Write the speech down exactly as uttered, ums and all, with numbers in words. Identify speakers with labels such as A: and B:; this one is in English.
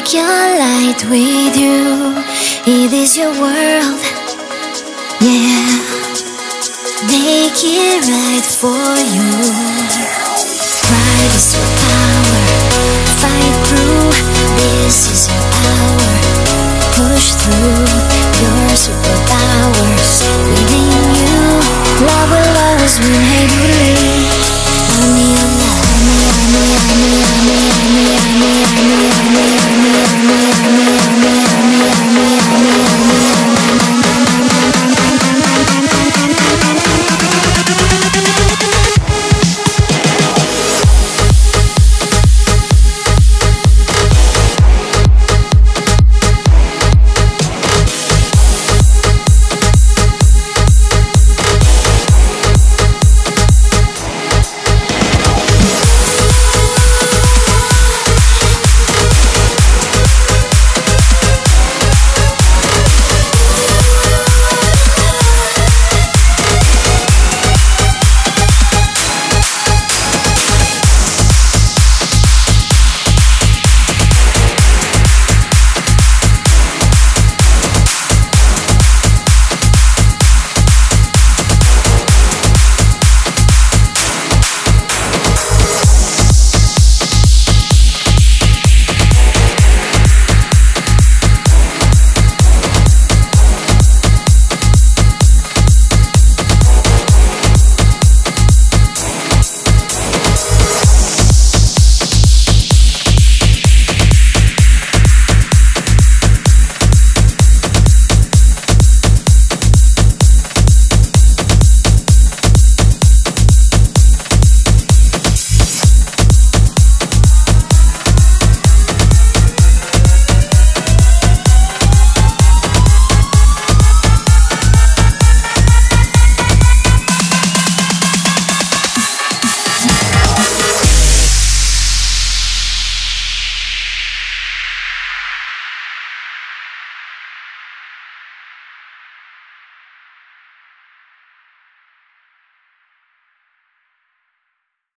A: take your light with you. It is your world, yeah. Make it right for you. Pride is your power. Fight through. This is your hour. Push through your superpowers within you. Love will always win. Hey, believe. Army of love. Army, army, army, army, army, army, army, army, army, army, army, army, army, army.